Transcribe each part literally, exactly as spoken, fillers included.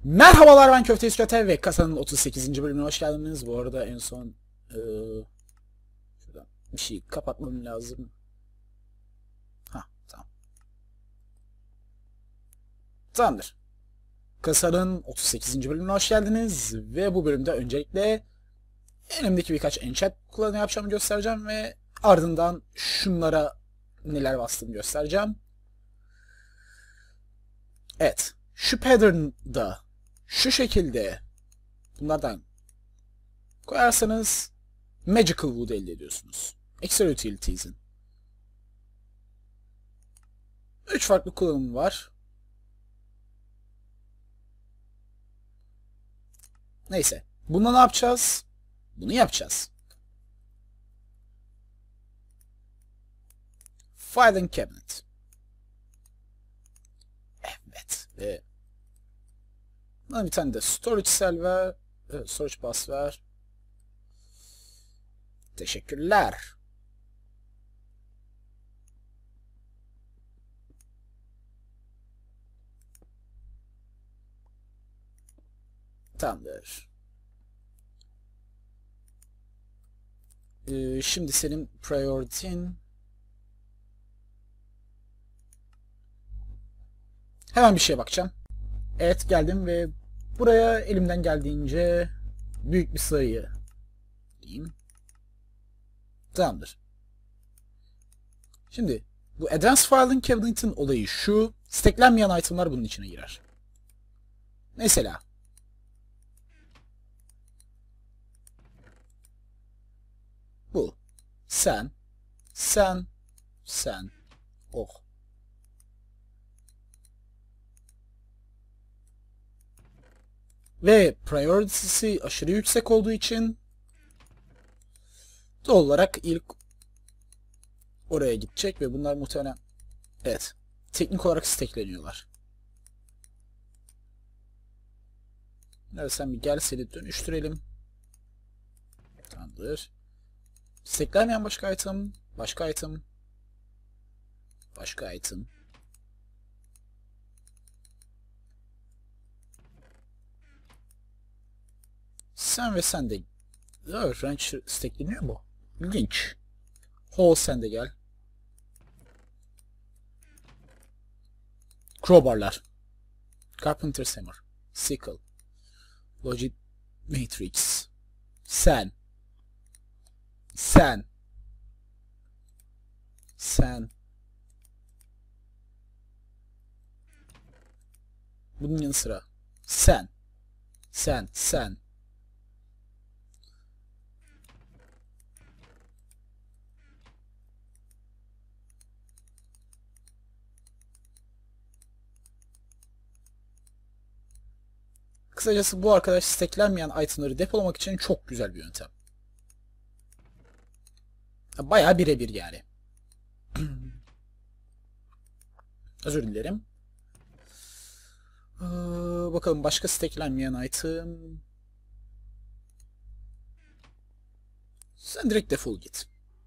Merhabalar, ben Köfte İskate ve kasanın otuz sekizinci bölümüne hoş geldiniz. Bu arada en son ee, şuradan bir şey kapatmam lazım. Ha, tamam. Tamamdır. Kasanın otuz sekizinci bölümüne hoş geldiniz ve bu bölümde öncelikle elimdeki birkaç enchant kullanımı yapacağımı göstereceğim ve ardından şunlara neler bastığımı göstereceğim. Evet, şu pattern'da şu şekilde bunlardan koyarsanız Magical Wood elde ediyorsunuz. Extra Utilities'in üç farklı kullanımı var. Neyse. Bunda ne yapacağız? Bunu yapacağız. Filing Cabinet. Evet. Ve buna bir tane de Storage Cell ver. Storage Bus ver. Teşekkürler. Tamamdır. Ee, şimdi senin priority'in hemen bir şeye bakacağım. Evet, geldim ve buraya elimden geldiğince büyük bir sayı diyeyim. Tamamdır. Şimdi bu Advanced Filing Cabinet'in olayı şu: stacklenmeyen itemlar bunun içine girer. Mesela bu. Sen, sen, sen. Oh. Ve priority'si aşırı yüksek olduğu için doğal olarak ilk oraya gidecek ve bunlar muhtemelen, evet, teknik olarak stackleniyorlar. Evet, sen bir gel, seni dönüştürelim. Tamamdır. Stacklenmeyen başka item, başka item, başka item. Sen ve sen de. Evet, ranch stackleniyor mu? İlginç. Hall, sen de gel. Crowbar'lar. Carpenter's Hammer. Sickle. Logic Matrix. Sen. Sen. Sen. Bunun yanı sıra. Sen. Sen. Sen. Kısacası bu arkadaş stacklenmeyen itemları depolamak için çok güzel bir yöntem. Bayağı birebir yani. Özür dilerim. Ee, bakalım başka stacklenmeyen item. Sen direkt defol git.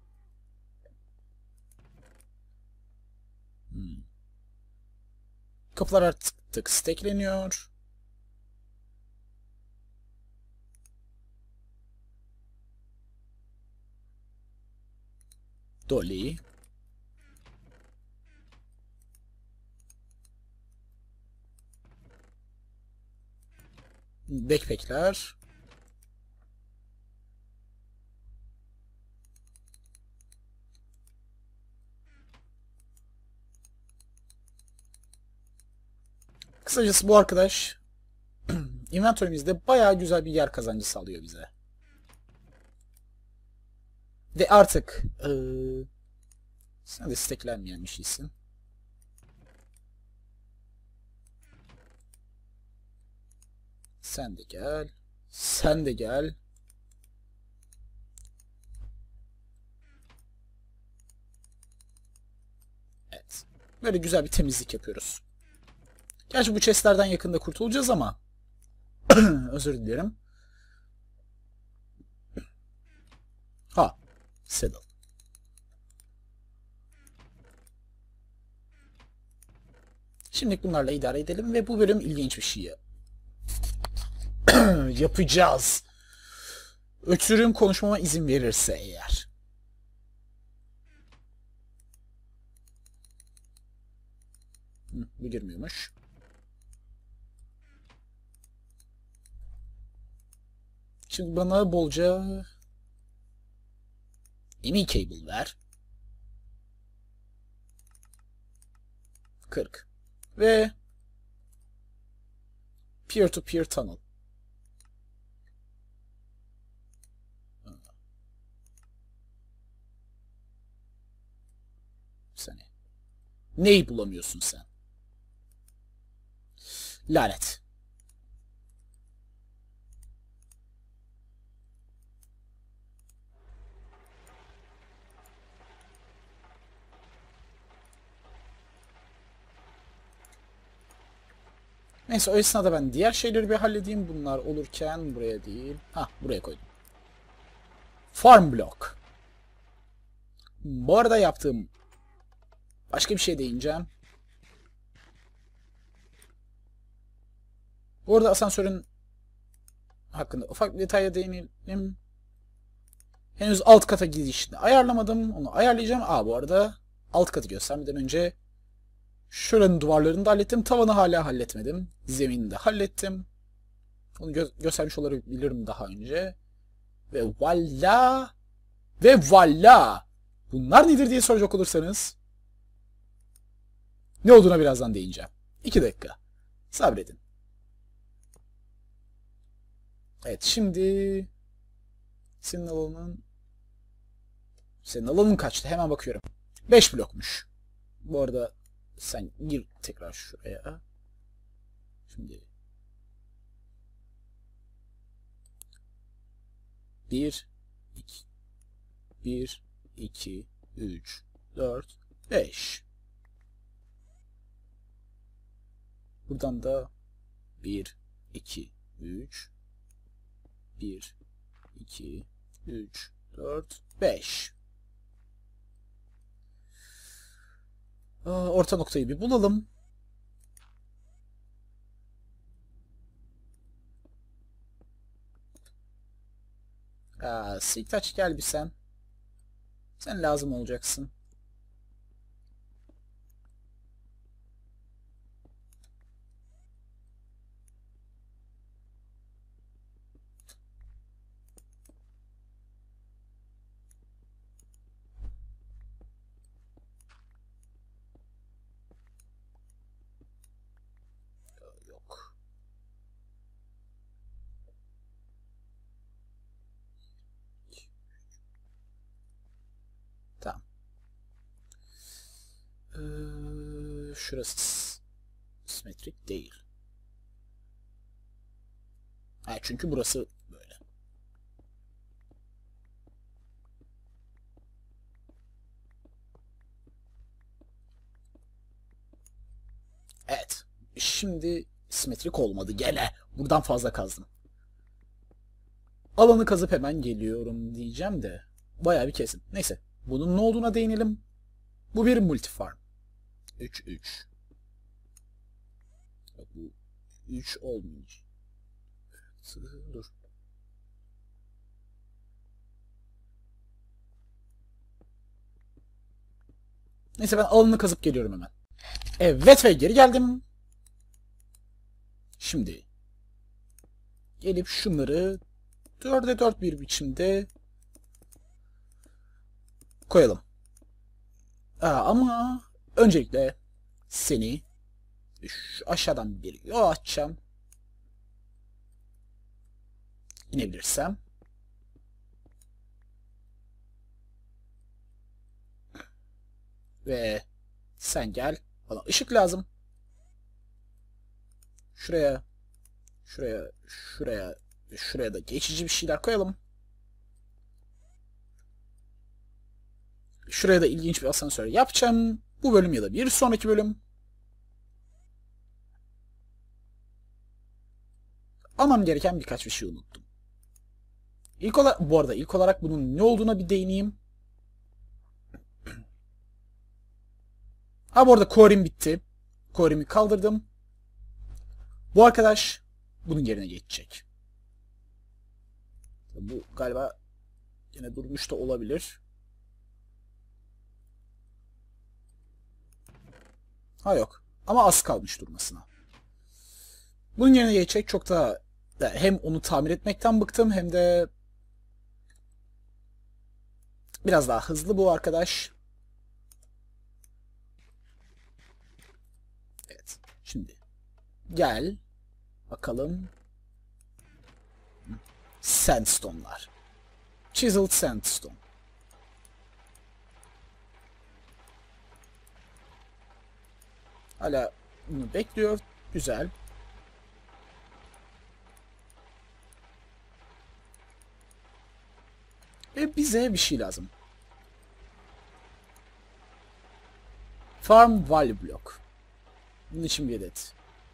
Hmm. Kapılar artık stackleniyor. Dolly. Backpackler. Kısacası bu arkadaş inventörümüzde bayağı güzel bir yer kazancı sağlıyor bize. Ve artık ee, sen de stacklenmeyen bir şeysin. Sen de gel. Sen de gel. Evet. Böyle güzel bir temizlik yapıyoruz. Gerçi bu chestlerden yakında kurtulacağız ama özür dilerim. Ha. Saddle. Şimdi bunlarla idare edelim ve bu bölüm ilginç bir şey Yapacağız. Ötürüm konuşmama izin verirse eğer. Hı, bu girmiyormuş. Şimdi bana bolca M E cable ver. kırk. Ve peer to peer tunnel. Seni. Neyi bulamıyorsun sen? Lanet. Neyse o esnada ben diğer şeyleri bir halledeyim. Bunlar olurken buraya değil. Ha buraya koydum. Farm block. Bu arada yaptığım başka bir şey değineceğim. Bu arada asansörün hakkında ufak bir detaya değinelim. Henüz alt kata gidişini ayarlamadım. Onu ayarlayacağım. Aa bu arada alt katı göstermeden önce şuranın duvarlarını da hallettim. Tavanı hala halletmedim. Zeminini de hallettim. Onu gö göstermiş olabilirim daha önce. Ve voila! Ve voila! Bunlar nedir diye soracak olursanız ne olduğuna birazdan değineceğim. İki dakika. Sabredin. Evet şimdi senin alanın senin alanın kaçtı? Hemen bakıyorum. beş blokmuş. Bu arada sen gir tekrar şuraya. Şimdi bir iki bir iki üç dört beş. Buradan da bir iki üç bir iki üç dört beş. Orta noktayı bir bulalım. Aa, Siltaç gel bir sen. Sen lazım olacaksın. Yok. Tamam. Ee, şurası simetrik değil. Ha, çünkü burası böyle. Evet. Şimdi simetrik olmadı. Gene. Buradan fazla kazdım. Alanı kazıp hemen geliyorum diyeceğim de. Bayağı bir kesin. Neyse. Bunun ne olduğuna değinelim. Bu bir multifarm. üç üç. Bu üç olmayacak. Dur. Neyse ben alanını kazıp geliyorum hemen. Evet ve geri geldim. Şimdi gelip şunları dörde dört bir biçimde koyalım. Aa, ama öncelikle seni şu aşağıdan bir yol açacağım. İnebilirsem. Ve sen gel. Bana ışık lazım. Şuraya, şuraya, şuraya, şuraya da geçici bir şeyler koyalım. Şuraya da ilginç bir asansör yapacağım. Bu bölüm ya da bir sonraki bölüm. Almam gereken birkaç bir şey unuttum. İlk olarak, bu arada ilk olarak bunun ne olduğuna bir değineyim. Ha bu arada Core'im bitti. Core'imi kaldırdım. Bu arkadaş bunun yerine geçecek. Bu galiba yine durmuş da olabilir. Ha yok. Ama az kalmış durmasına. Bunun yerine geçecek çok da hem onu tamir etmekten bıktım hem de biraz daha hızlı bu arkadaş. Evet. Şimdi gel bakalım. Sandstone'lar. Chiseled Sandstone. Hala bunu bekliyor. Güzel. Ve bize bir şey lazım. Farm Value Block. Bunun için bir adet.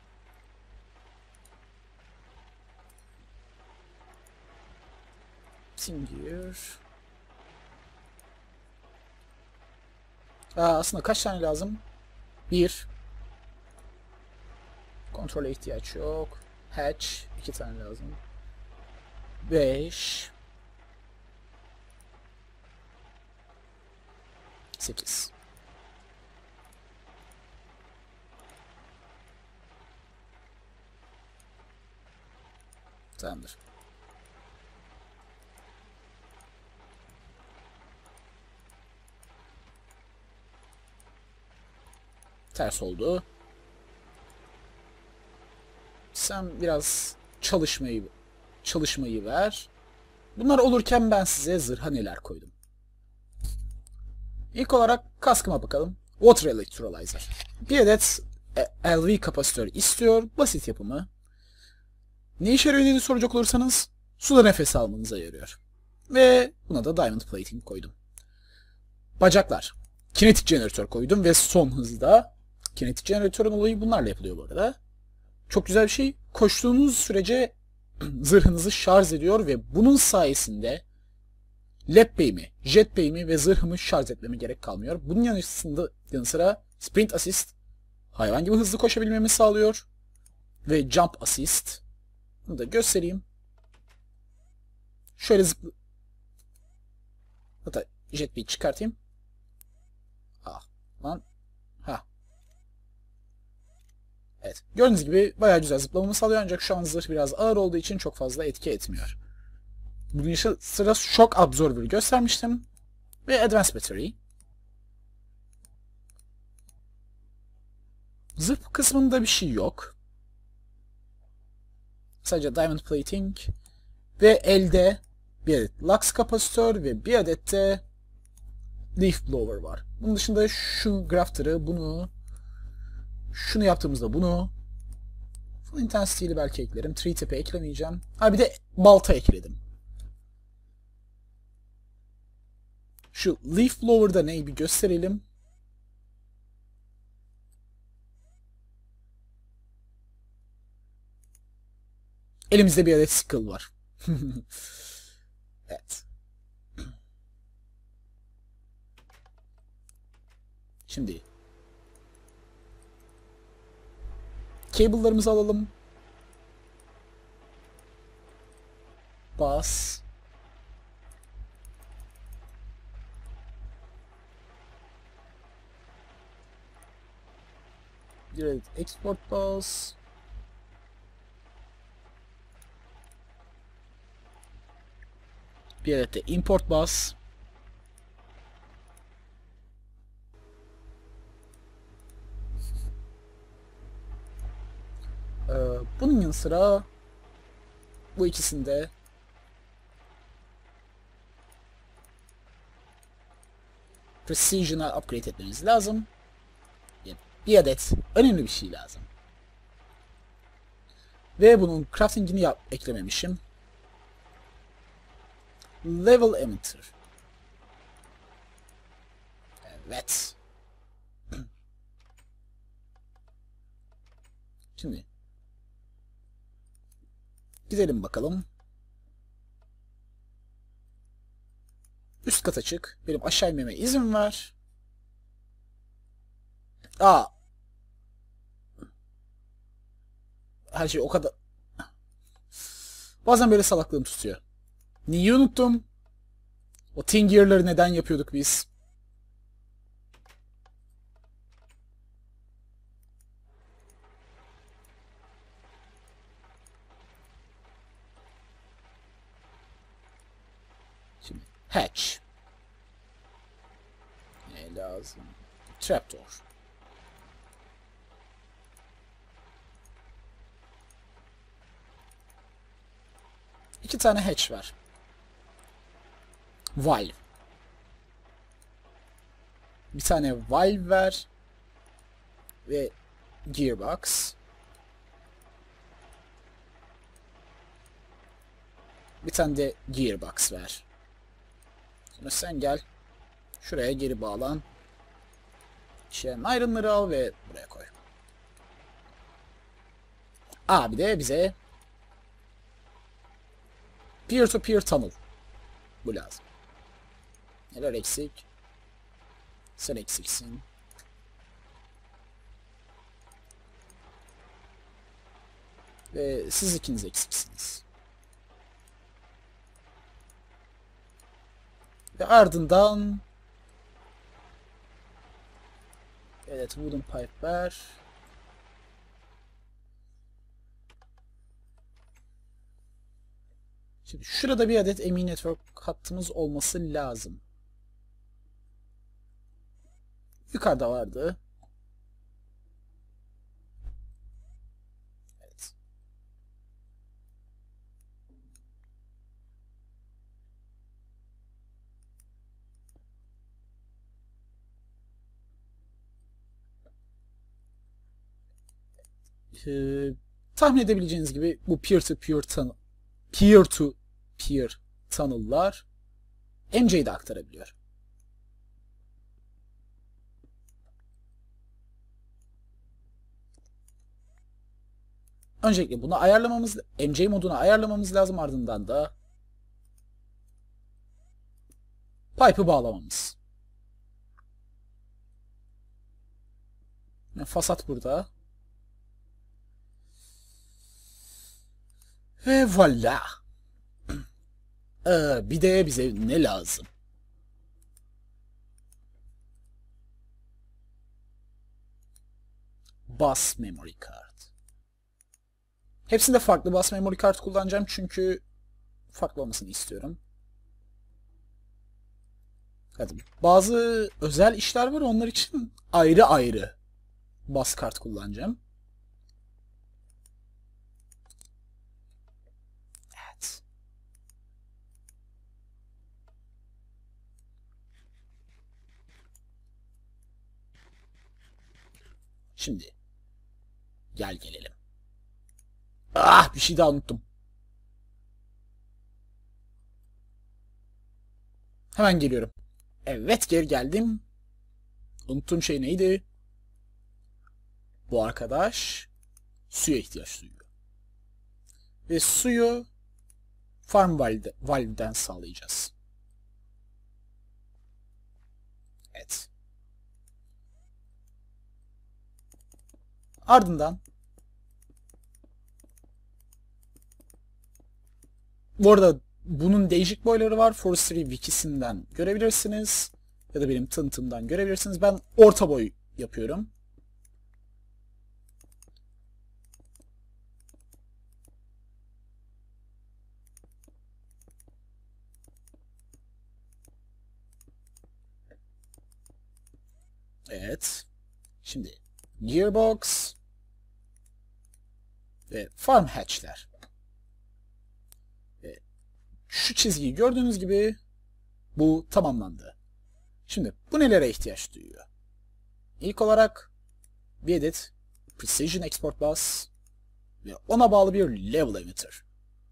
Singular. Aa, aslında kaç tane lazım? Bir. Kontrole ihtiyaç yok. Hatch. iki tane lazım. Beş. Sekiz. Tamamdır. Ters oldu. Sen biraz çalışmayı çalışmayı ver. Bunlar olurken ben size zırha neler koydum. İlk olarak kaskıma bakalım. Water Electrolyzer. Bir adet L V kapasitör istiyor. Basit yapımı. Ne işe yarıyor diye soracak olursanız suda nefes almanıza yarıyor. Ve buna da Diamond Plating koydum. Bacaklar. Kinetik jeneratör koydum ve son hızda. Kinetik jeneratörün olayı bunlarla yapılıyor bu arada. Çok güzel bir şey. Koştuğunuz sürece zırhınızı şarj ediyor ve bunun sayesinde lap bey'imi, jet bey'imi ve zırhımı şarj etmeme gerek kalmıyor. Bunun yanı sıra sprint assist hayvan gibi hızlı koşabilmemi sağlıyor. Ve jump assist. Bunu da göstereyim. Şöyle zıpla... Hatta jet bey'i çıkartayım. Ah lan. Ha. Evet. Gördüğünüz gibi bayağı güzel zıplamamı sağlıyor ancak şu an zırh biraz ağır olduğu için çok fazla etki etmiyor. Bugün işte sıra Shock Absorber'ı göstermiştim. Ve Advanced Battery. Zırh kısmında bir şey yok. Sadece Diamond Plating. Ve elde bir adet Lux kapasitör ve bir adet de Leaf Blower var. Bunun dışında şu Grafter'ı, bunu, şunu yaptığımızda bunu, Full Intensity'li belki eklerim. Tree Tip'e eklemeyeceğim. Ha bir de balta ekledim. Şu Leaf Blower'da neyi bir gösterelim. Elimizde bir adet Sickle var. Evet. Şimdi cable'larımızı alalım. Bas. Bir adet export bus. Bir adet de import bus. Ee, bunun yanı sıra bu ikisinde Precision'a upgrade etmemiz lazım. Bir adet önemli bir şey lazım. Ve bunun crafting'ini yap eklememişim. Level emitter. Evet. Şimdi gidelim bakalım. Üst kata çık. Benim aşağı inmeme izin ver. Aa. Her şey o kadar... Bazen böyle salaklığım tutuyor. Niye unuttum? O tin gear'ları neden yapıyorduk biz? Şimdi hatch. Ne lazım? Trapdoor. İki tane hatch var. Valve. Bir tane valve var. Ve gearbox. Bir tane de gearbox var. Sonra sen gel. Şuraya geri bağlan. İçeriden iron'ları al ve buraya koy. Abi de bize peer-to-peer tunnel. Bu lazım. Neler eksik? Sen eksiksin. Ve siz ikiniz eksiksiniz. Ve ardından evet, wooden pipe var. Şimdi şurada bir adet M E network hattımız olması lazım. Yukarıda vardı. Evet. Ee, tahmin edebileceğiniz gibi bu peer-to-peer tunnel, peer-to-peer tunnel'lar M J'yi de aktarabiliyor. Öncelikle bunu ayarlamamız, M J modunu ayarlamamız lazım, ardından da pipe'ı bağlamamız. Fasat burada. Ve voilà. Ee, bir de bize ne lazım? Bus memory card. Hepsinde farklı bus memory card kullanacağım çünkü farklı olmasını istiyorum. Hadi. Bazı özel işler var, onlar için ayrı ayrı bus kart kullanacağım. Evet. Şimdi gel gelelim. Ah, bir şey daha unuttum. Hemen geliyorum. Evet, geri geldim. Unuttuğum şey neydi? Bu arkadaş suya ihtiyaç duyuyor. Ve suyu farm valve, valve'den sağlayacağız. Evet. Ardından bu arada bunun değişik boyları var. Forestry Wikisi'nden görebilirsiniz. Ya da benim tanıtımdan görebilirsiniz. Ben orta boy yapıyorum. Evet. Şimdi gearbox ve farm hatch'ler. Ve şu çizgiyi gördüğünüz gibi bu tamamlandı. Şimdi bu nelere ihtiyaç duyuyor? İlk olarak bir adet Precision Export Bus ve ona bağlı bir Level Emitter.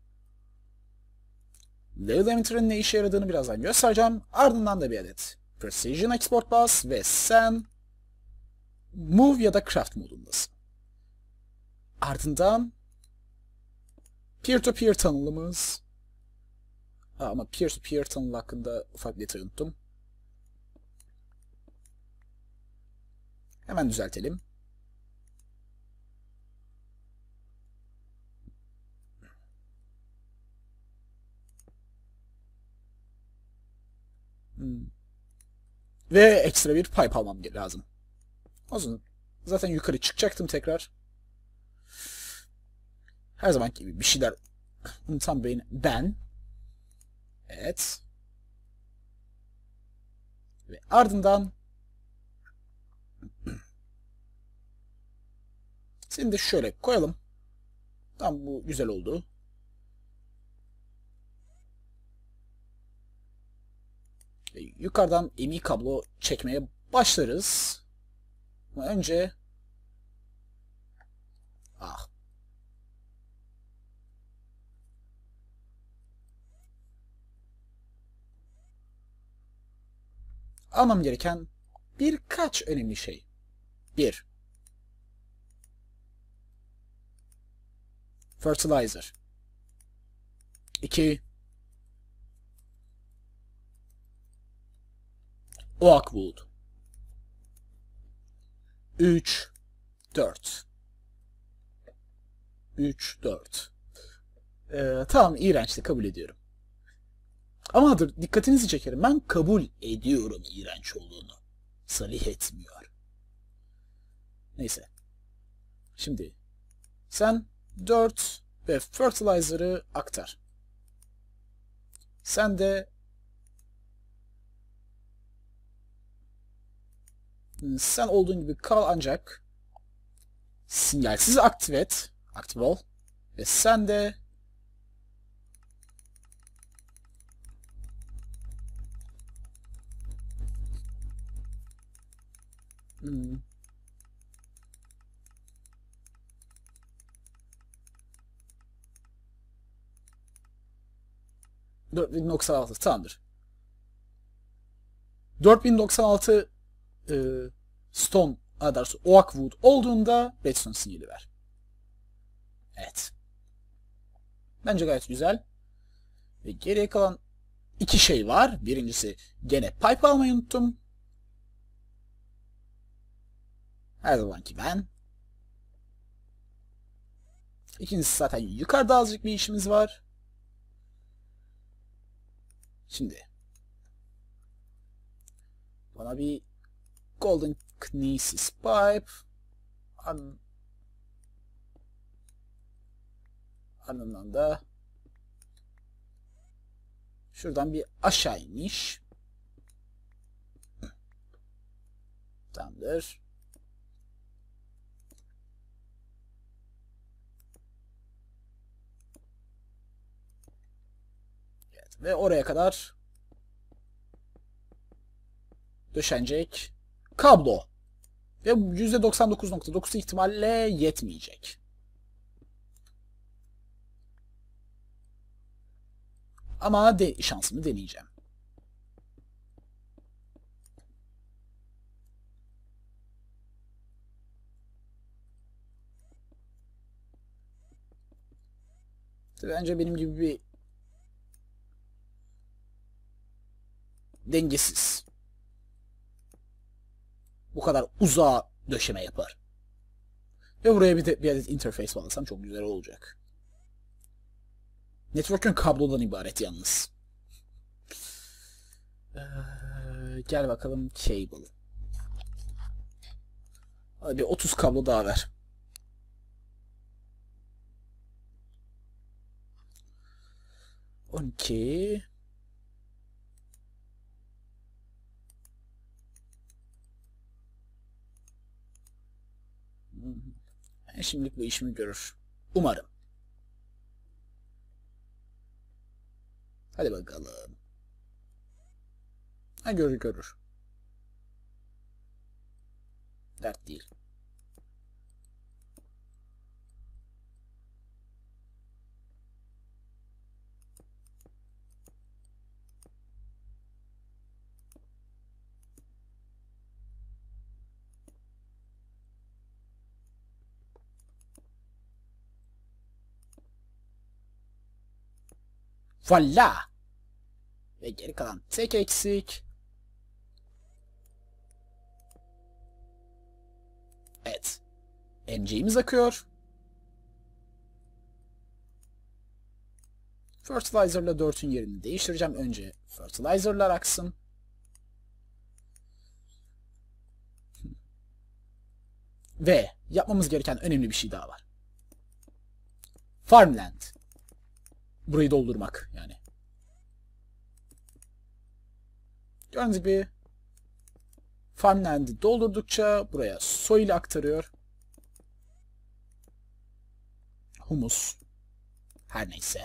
Level Emitter'ın ne işe yaradığını birazdan göstereceğim. Ardından da bir adet Precision Export Bus ve sen Move ya da Craft modundasın. Ardından Peer-to-Peer tunnel'ımız. Ha, ama Peer-to-Peer tunnel hakkında ufak bir detay unuttum. Hemen düzeltelim. Hmm. Ve ekstra bir pipe almam lazım. O zaman zaten yukarı çıkacaktım tekrar. Her zamanki gibi bir şeyler unutan ben. ben. Evet. Ve ardından seni de şöyle koyalım. Tamam, bu güzel oldu. Ve yukarıdan M I kablo çekmeye başlarız. Ama önce ah almam gereken birkaç önemli şey. Bir, fertilizer. İki, oak wood. Üç, dört. Üç, dört. Ee, tamam, iğrençti, kabul ediyorum. Ama dur, dikkatinizi çekerim. Ben kabul ediyorum iğrenç olduğunu. Salih etmiyor. Neyse. Şimdi sen dört ve fertilizer'ı aktar. Sen de sen olduğun gibi kal, ancak sinyalsiz aktif et. Aktif ol. Ve sen de hmm, dört bin doksan altı tamamdır. dört bin doksan altı e, stone, doğrusu oak wood olduğunda redstone sinyali ver. Evet. Bence gayet güzel. Ve geriye kalan iki şey var. Birincisi, gene pipe almayı unuttum. Her zamanki ben. İkincisi, zaten yukarıda azıcık bir işimiz var. Şimdi bana bir golden kinesis pipe, An ardından da şuradan bir aşağı iniş. Tamamdır. Evet, ve oraya kadar döşenecek kablo. Ve yüzde doksan dokuz nokta dokuz ihtimalle yetmeyecek. Ama de şansımı deneyeceğim. Bence benim gibi bir dengesiz bu kadar uzağa döşeme yapar. Ve buraya bir, de, bir adet interface bağlasam çok güzel olacak. Network'ün kablodan ibaret yalnız. Ee, gel bakalım cable. Hadi bir otuz kablo daha ver. on iki. Yani şimdilik bu işimi görür. Umarım. Hadi bakalım. Ha, görür görür. Dert değil. Voila! Ve geri kalan tek eksik. Evet. M C'miz akıyor. Fertilizer'la dörtün yerini değiştireceğim. Önce fertilizer'lar aksın. Ve yapmamız gereken önemli bir şey daha var. Farmland. Burayı doldurmak yani. Gördüğünüz gibi Farmland'i doldurdukça buraya soil aktarıyor. Humus. Her neyse.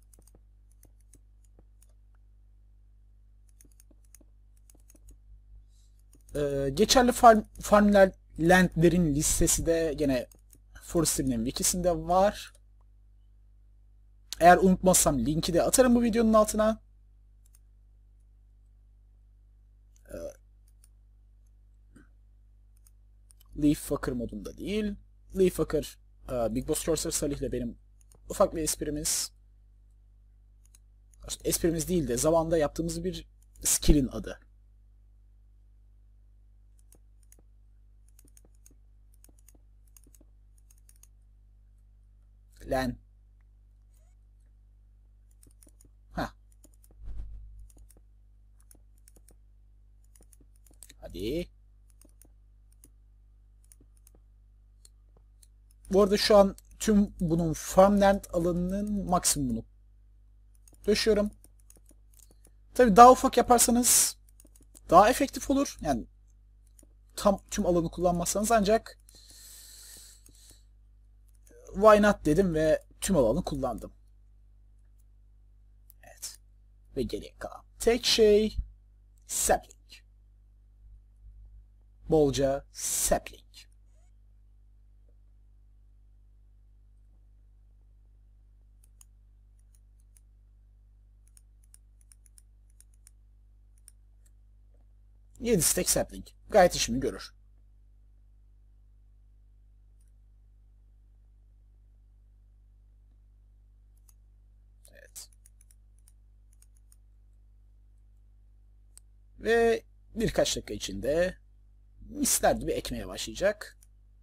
Ee, geçerli farm, farmlandlerin listesi de gene Forestry'nin wikisinde var. Eğer unutmazsam linki de atarım bu videonun altına. Ee, Leaffucker modunda değil. Leaffucker, e, Big Boss Cursor Salih ile benim ufak bir esprimiz. Esprimiz değil de zamanında yaptığımız bir skill'in adı. Lan. Ha. Hadi. Bu arada şu an tüm bunun farmland alanının maksimumunu döşüyorum. Tabii daha ufak yaparsanız daha efektif olur. Yani tam tüm alanı kullanmazsanız, ancak why not dedim ve tüm alanı kullandım. Evet. Ve geriye kalan tek şey sapling. Bolca sapling. yedi stack sapling. Gayet işimi görür. Evet. Ve birkaç dakika içinde misler gibi ekmeye başlayacak.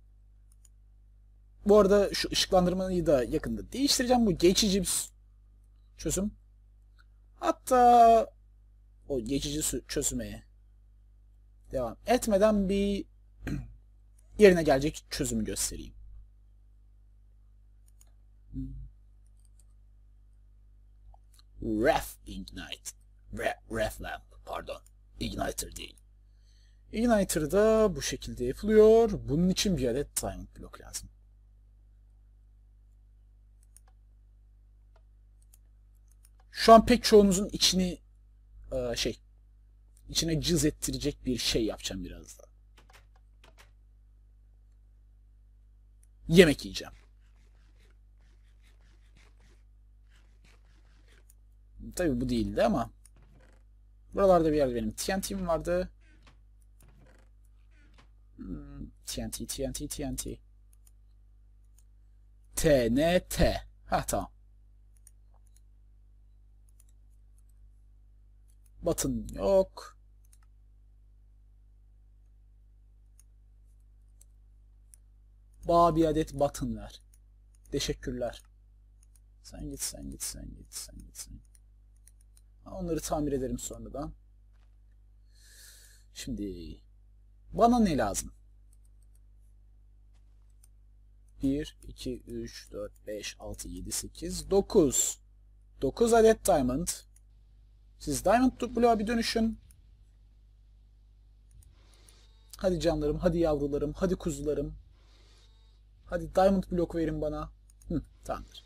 Bu arada şu ışıklandırmayı da yakında değiştireceğim. Bu geçici bir çözüm. Hatta o geçici çözüme devam etmeden bir yerine gelecek çözümü göstereyim. Ref Ignite. Ref Lamp, pardon. Igniter değil. Igniter da bu şekilde yapılıyor. Bunun için bir adet Diamond Block lazım. Şu an pek çoğunuzun içini şey içine cız ettirecek bir şey yapacağım biraz da. Yemek yiyeceğim. Tabii bu değildi ama buralarda bir yerde benim T N T'm vardı. Hmm, T N T, T N T, T N T. T N T. Ha tamam. Button yok. Bana bir adet button ver. Teşekkürler. Sen git, sen git, sen git, sen git, sen git. Onları tamir ederim sonradan. Şimdi bana ne lazım? bir, iki, üç, dört, beş, altı, yedi, sekiz, dokuz. dokuz adet diamond. Siz diamond bloğa bir dönüşün. Hadi canlarım, hadi yavrularım, hadi kuzularım. Hadi diamond blok verin bana. Hı, tamamdır.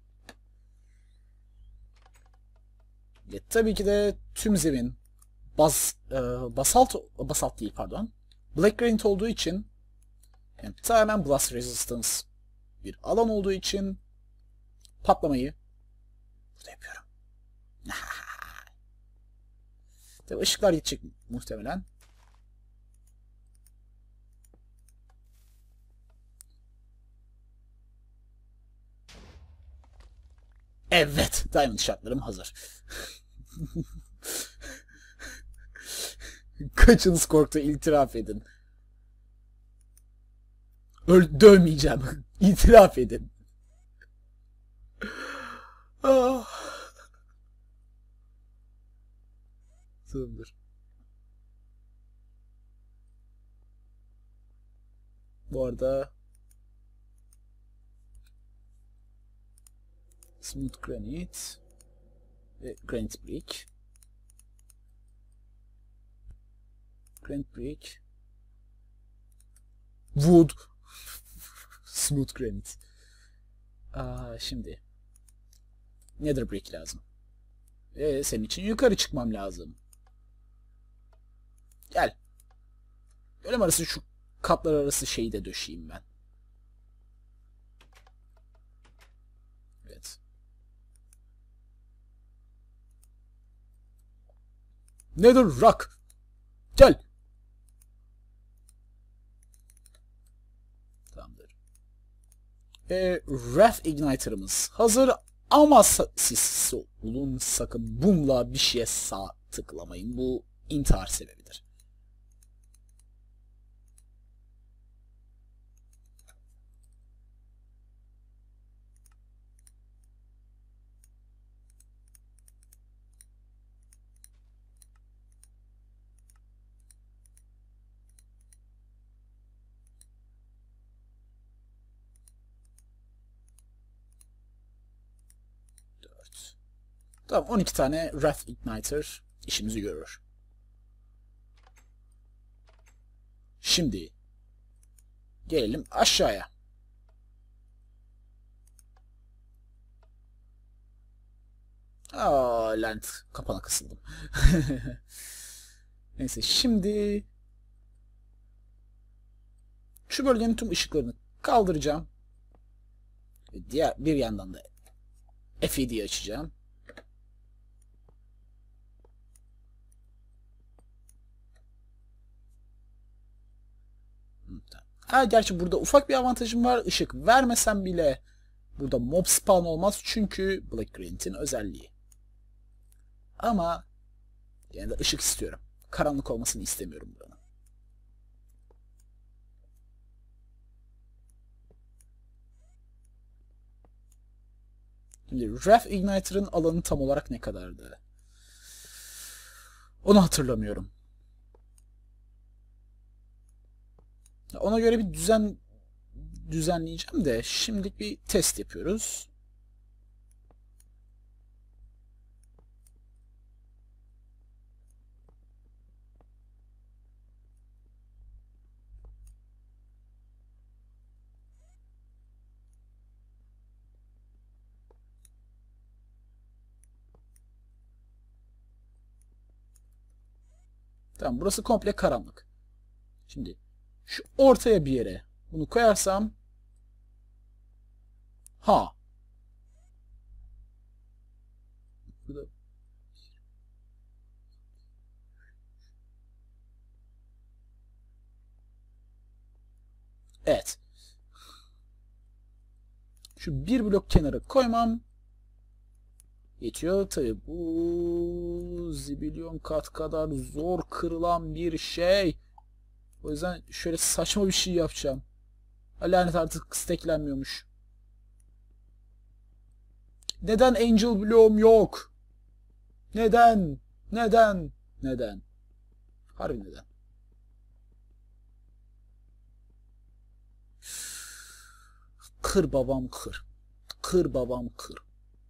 E, tabii ki de tüm zemin bas, e, basalt, basalt değil pardon. Black granite olduğu için, yani tamamen blast resistance bir alan olduğu için patlamayı burada yapıyorum. Tabii ışıklar gidecek muhtemelen. Evet, diamond şartlarım hazır. Kaçınız korktu, itiraf edin. Öl dövmeyeceğim. İtiraf edin. Ah. Tamamdır. Bu arada Smooth Granite ve Granite Brick. Granite Brick. Wood. Smooth Granite. Aa, şimdi Nether Brick lazım. Ve senin için yukarı çıkmam lazım. Gel. Bölüm arası şu katlar arası şeyi de döşeyim ben. Evet. Nether Rock. Gel. Tamamdır. E, Wrath Igniter'ımız hazır ama siz olun sakın bununla bir şeye sağ tıklamayın. Bu intihar sebebidir. Tamam, on iki tane Wrath Igniter işimizi görür. Şimdi gelelim aşağıya. Aa, lanet, kapana kısıldım. Neyse, şimdi şu bölgenin tüm ışıklarını kaldıracağım. Diğer bir yandan da F yedi'yi açacağım. Ha, gerçi burada ufak bir avantajım var. Işık vermesem bile burada mob spawn olmaz. Çünkü Black Granite'in özelliği. Ama yine de ışık istiyorum. Karanlık olmasını istemiyorum buranın. Şimdi Wrath Igniter'ın alanı tam olarak ne kadardı? Onu hatırlamıyorum. Ona göre bir düzen düzenleyeceğim de şimdilik bir test yapıyoruz. Tamam, burası komple karanlık. Şimdi şu ortaya bir yere bunu koyarsam, ha, burada evet, şu bir blok kenara koymam yetiyor. Tabi bu zibilyon kat kadar zor kırılan bir şey. O yüzden şöyle saçma bir şey yapacağım. Lanet, artık stacklenmiyormuş. Neden Angel Bloom yok? Neden? Neden? Neden? Harbi neden? Kır babam kır. Kır babam kır.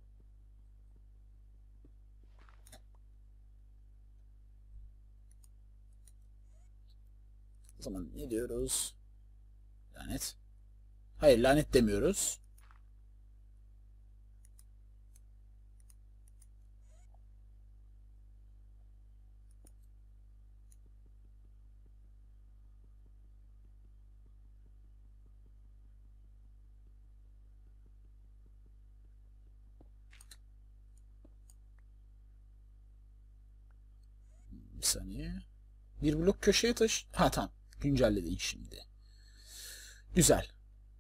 O zaman ne diyoruz? Lanet. Hayır, lanet demiyoruz. Bir saniye. Bir blok köşeye taş. Ha, tamam. Güncelledin şimdi. Güzel.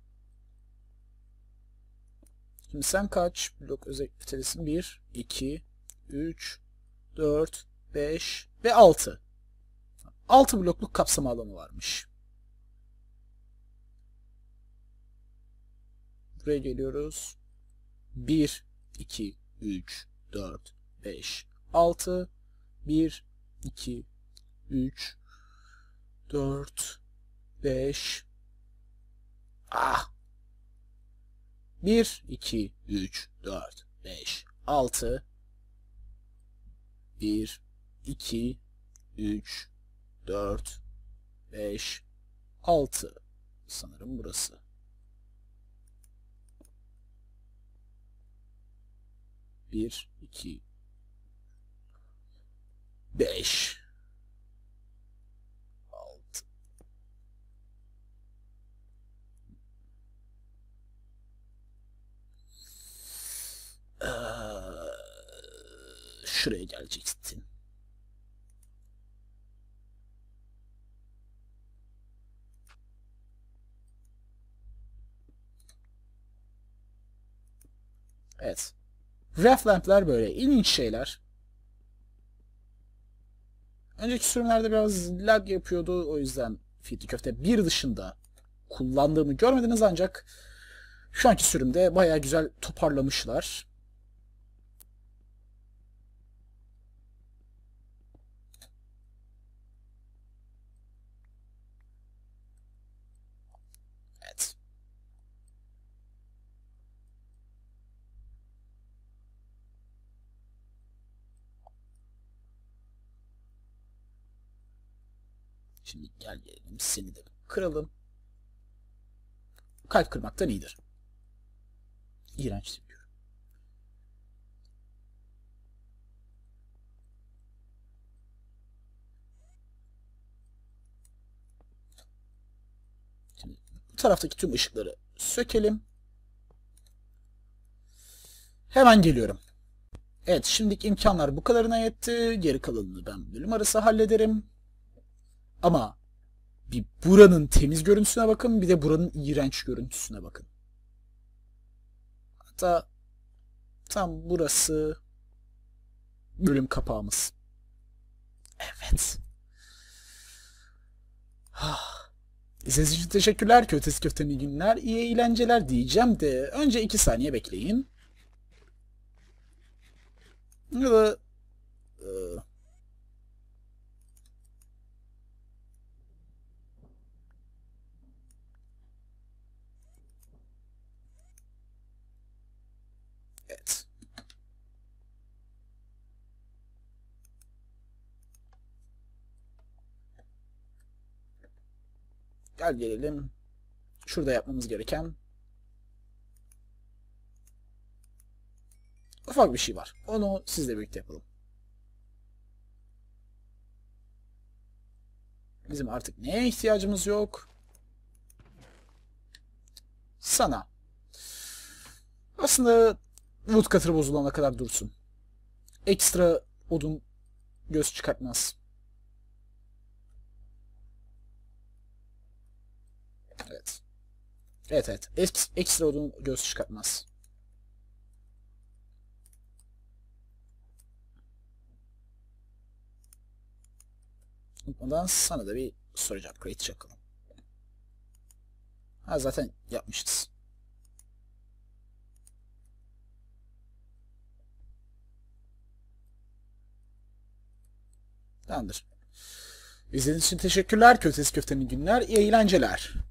Şimdi sen kaç blok özellikletesin? bir, iki, üç, dört, beş ve altı. altı blokluk kapsama alanı varmış. Buraya geliyoruz. bir, iki, üç, dört, beş, altı. bir, iki, üç, dört, beş, Ah. bir, iki, üç, dört, beş, altı. bir, iki, üç, dört, beş, altı. Sanırım burası. bir, iki, beş, altı. Ee, şuraya geleceksin. Evet. Ref lamp'ler böyle ilginç şeyler. Önceki sürümlerde biraz lag yapıyordu. O yüzden Fitli Köfte bir dışında kullandığımı görmediniz, ancak şu anki sürümde bayağı güzel toparlamışlar. Evet. Şimdi gel gelelim, seni de kıralım. Kalp kırmaktan iyidir. İğrenç diyor. Şimdi bu taraftaki tüm ışıkları sökelim. Hemen geliyorum. Evet, şimdiki imkanlar bu kadarına yetti. Geri kalanını ben bölüm arası hallederim. Ama bir buranın temiz görüntüsüne bakın, bir de buranın iğrenç görüntüsüne bakın. Hatta tam burası bölüm kapağımız. Evet. İzlediğiniz için teşekkürler. Köftesi köftenin iyi günler, iyi eğlenceler diyeceğim de önce iki saniye bekleyin. Ya da e, evet. Gel gelelim. Şurada yapmamız gereken ufak bir şey var. Onu sizle birlikte yapalım. Bizim artık neye ihtiyacımız yok? Sana. Aslında woodcutter bozulana kadar dursun. Ekstra odun göz çıkartmaz. Evet. Evet evet. Eks, ekstra odun göz çıkartmaz. Unutmadan sana da bir storage upgrade çakalım. Ha, zaten yapmışız. Tamamdır. İzlediğiniz için teşekkürler. Köftesi köftenin günler, iyi eğlenceler.